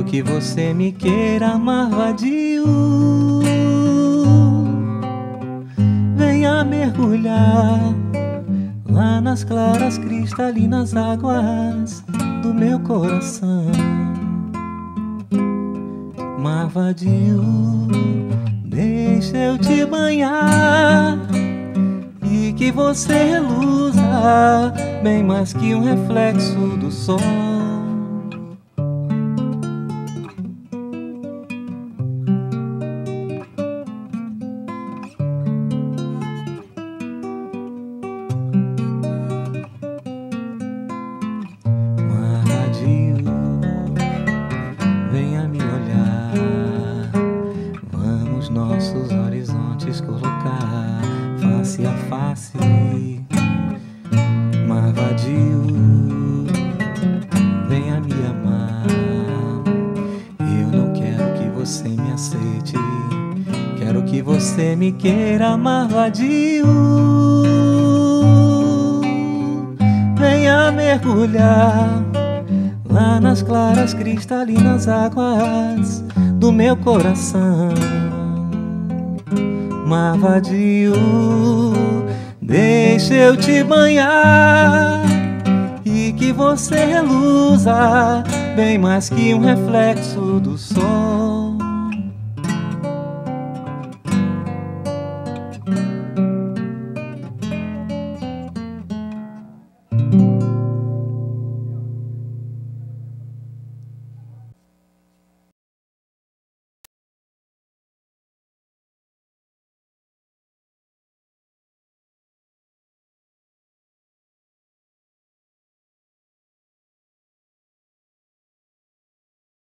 que você me queira amar vadio. Venha mergulhar lá nas claras cristalinas águas do meu coração. Mar vadio, deixa eu te banhar e que você reluza bem mais que um reflexo do sol. Mar vadio, venha me olhar, vamos nossos horizontes colocar face a face. Mar vadio, venha me amar. Eu não quero que você me aceite, quero que você me queira amar vadio. Venha mergulhar lá nas claras cristalinas águas do meu coração. Mar vadio, deixa eu te banhar e que você reluza bem mais que um reflexo do sol.